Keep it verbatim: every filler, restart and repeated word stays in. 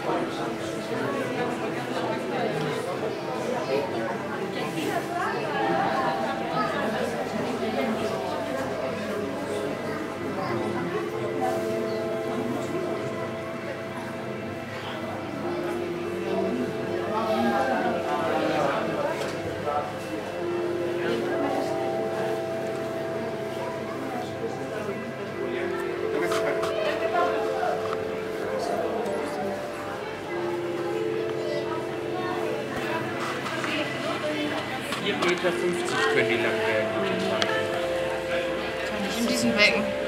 vier Meter fünfzig können die lang werden. In diesem Becken.